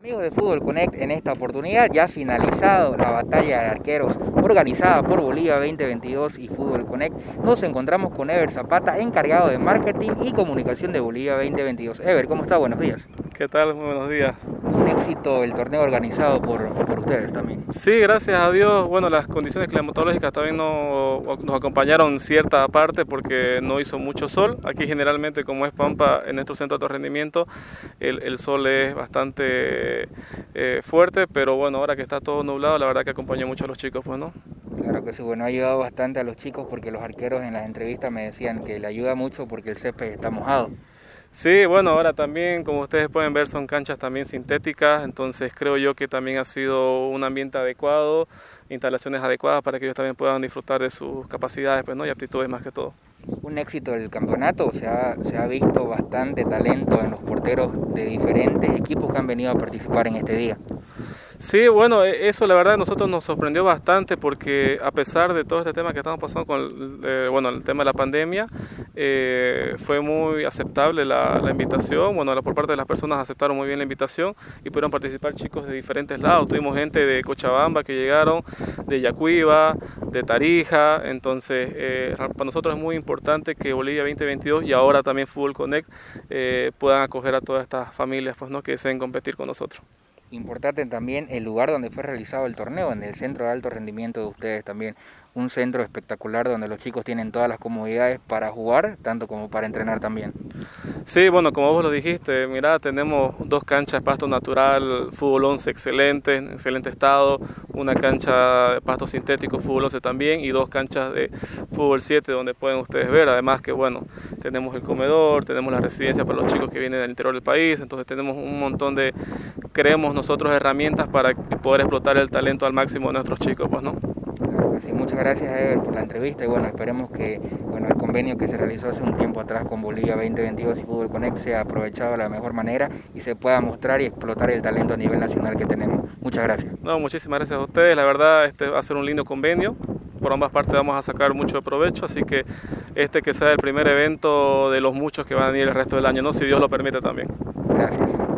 Amigos de Fútbol Connect, en esta oportunidad ya ha finalizado la batalla de arqueros organizada por Bolivia 2022 y Fútbol Connect. Nos encontramos con Ever Zapata, encargado de marketing y comunicación de Bolivia 2022. Ever, ¿cómo está? Buenos días. ¿Qué tal? Muy buenos días. Un éxito el torneo organizado por ustedes también. Sí, gracias a Dios. Bueno, las condiciones climatológicas también nos acompañaron en cierta parte porque no hizo mucho sol. Aquí generalmente, como es Pampa, en nuestro centro de alto rendimiento, el sol es bastante fuerte, pero bueno, ahora que está todo nublado, la verdad que acompañó mucho a los chicos, pues, ¿no? Claro que sí, bueno, ha ayudado bastante a los chicos porque los arqueros en las entrevistas me decían que le ayuda mucho porque el césped está mojado. Sí, bueno, ahora también, como ustedes pueden ver, son canchas también sintéticas, entonces creo yo que también ha sido un ambiente adecuado, instalaciones adecuadas para que ellos también puedan disfrutar de sus capacidades, pues, ¿no? Y aptitudes más que todo. Un éxito del campeonato, se ha visto bastante talento en los porteros de diferentes equipos que han venido a participar en este día. Sí, bueno, eso la verdad a nosotros nos sorprendió bastante porque a pesar de todo este tema que estamos pasando con el tema de la pandemia, fue muy aceptable la invitación. Bueno, por parte de las personas aceptaron muy bien la invitación y pudieron participar chicos de diferentes lados. Tuvimos gente de Cochabamba que llegaron, de Yacuiba, de Tarija. Entonces, para nosotros es muy importante que Bolivia 2022 y ahora también Fútbol Connect puedan acoger a todas estas familias, pues, ¿no?, que deseen competir con nosotros. Importante también el lugar donde fue realizado el torneo, en el centro de alto rendimiento de ustedes también. Un centro espectacular donde los chicos tienen todas las comodidades para jugar, tanto como para entrenar también. Sí, bueno, como vos lo dijiste, mira, tenemos dos canchas de pasto natural, fútbol 11 excelente, en excelente estado, una cancha de pasto sintético, fútbol 11 también, y dos canchas de fútbol 7 donde pueden ustedes ver. Además que, bueno, tenemos el comedor, tenemos la residencia para los chicos que vienen del interior del país, entonces tenemos un montón de, creemos nosotros, herramientas para poder explotar el talento al máximo de nuestros chicos, pues, ¿no? Claro que sí. Muchas gracias, Ever, por la entrevista y bueno, esperemos que el convenio que se realizó hace un tiempo atrás con Bolivia 2022 y Fútbol Connect sea aprovechado de la mejor manera y se pueda mostrar y explotar el talento a nivel nacional que tenemos. Muchas gracias. No, muchísimas gracias a ustedes, la verdad este va a ser un lindo convenio. Por ambas partes vamos a sacar mucho provecho, así que que sea el primer evento de los muchos que van a venir el resto del año, ¿no?, si Dios lo permite también. Gracias.